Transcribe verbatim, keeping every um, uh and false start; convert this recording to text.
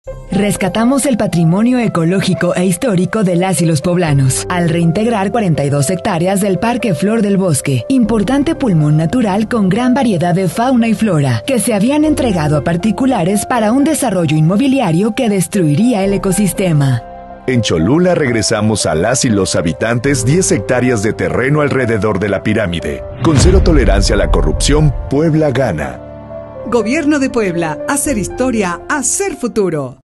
Rescatamos el patrimonio ecológico e histórico de las y los poblanos, al reintegrar cuarenta y dos hectáreas del Parque Flor del Bosque, importante pulmón natural con gran variedad de fauna y flora, que se habían entregado a particulares para un desarrollo inmobiliario que destruiría el ecosistema. En Cholula regresamos a las y los habitantes diez hectáreas de terreno alrededor de la pirámide. Con cero tolerancia a la corrupción, Puebla gana. Gobierno de Puebla. Hacer historia, hacer futuro.